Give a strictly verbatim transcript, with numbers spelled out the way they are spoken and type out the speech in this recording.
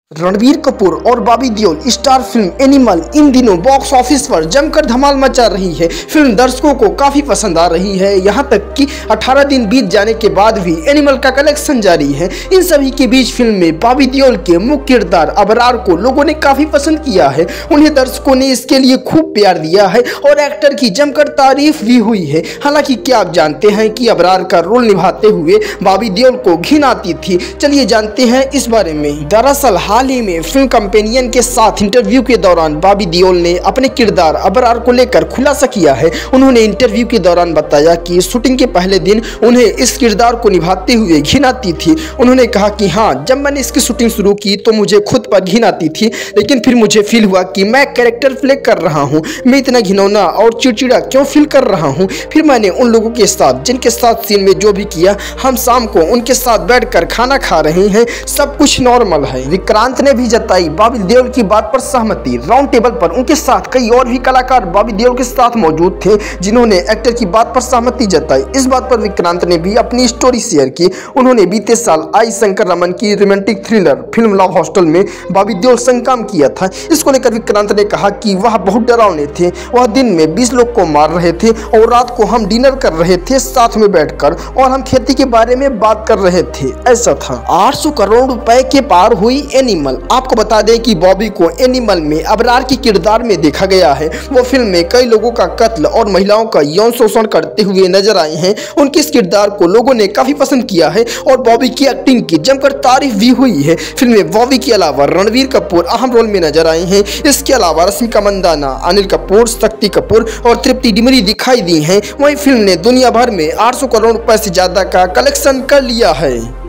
रणबीर कपूर और Bobby Deol star film Animal इन दिनों बॉक्स ऑफिस पर जमकर धमाल मचा रही है। फिल्म दर्शकों को काफी पसंद आ रही है। यहां तक कि अठारह दिन बीत जाने के बाद भी एनिमल का कलेक्शन जारी है। इन सभी के बीच फिल्म में बॉबी देओल के मुख्य किरदार अबरार को लोगों ने काफी पसंद किया है। उन्हें दर्शकों ने इसके लिए खूब प्यार दिया है और एक्टर की जमकर तारीफ भी हुई है। हालांकि क्या आप जानते हैं कि अबरार का रोल निभाते हुए बॉबी देओल को घिन आती थी? चलिए जानते हैं इस बारे में। दरअसल हाल ही में फिल्म कंपेनियन के साथ इंटरव्यू के दौरान बॉबी देओल ने अपने किरदार अबरार को लेकर खुलासा किया है। उन्होंने इंटरव्यू के दौरान बताया कि शूटिंग के पहले दिन उन्हें इस किरदार को निभाते हुए घिन आती थी। उन्होंने कहा कि हाँ, जब मैंने इसकी शूटिंग शुरू की तो मुझे खुद पर घिन आती थी, लेकिन फिर मुझे फील हुआ कि मैं कैरेक्टर प्ले कर रहा हूँ, मैं इतना घिनौना और चिड़चिड़ा क्यों फील कर रहा हूँ। फिर मैंने उन लोगों के साथ जिनके साथ सीन में जो भी किया, हम शाम को उनके साथ बैठकर खाना खा रहे हैं, सब कुछ नॉर्मल है। विक्रांत ने भी जताई बॉबी देओल की बात पर सहमति। राउंड टेबल पर उनके साथ कई और भी कलाकार बॉबी देओल के साथ मौजूद थे, जिन्होंने एक्टर की बात पर सहमति जताई। इस बात पर विक्रांत ने भी अपनी स्टोरी शेयर की। उन्होंने बीते साल आई शंकर रमन की romantic thriller film love hostel में बॉबी देओल संग काम किया था। इसको लेकर विक्रांत ने कहा कि वह बहुत डरावने थे। वह दिन में बीस लोग को मार रहे थे और रात को हम डिनर कर रहे थे साथ में बैठकर, और हम खेती के बारे में बात कर रहे थे। ऐसा था। आठ सौ करोड़ रुपए के पार हुई एनिमल। आपको बता दें कि बॉबी को एनिमल में अबरार के किरदार में देखा गया है। वो फिल्म में कई लोगों का कत्ल और महिलाओं का यौन शोषण करते हुए नजर आए हैं। उनके इस किरदार को लोगों ने काफी पसंद किया है और बॉबी की एक्टिंग की जमकर तारीफ भी हुई है। फिल्म में बॉबी के अलावा रणबीर कपूर अहम रोल में नजर आए हैं। इसके अलावा रश्मिका मंदाना, अनिल कपूर, शक्ति कपूर और तृप्ति डिमरी दिखाई दी हैं। वहीं फिल्म ने दुनिया भर में आठ सौ करोड़ रुपए से ज्यादा का कलेक्शन कर लिया है।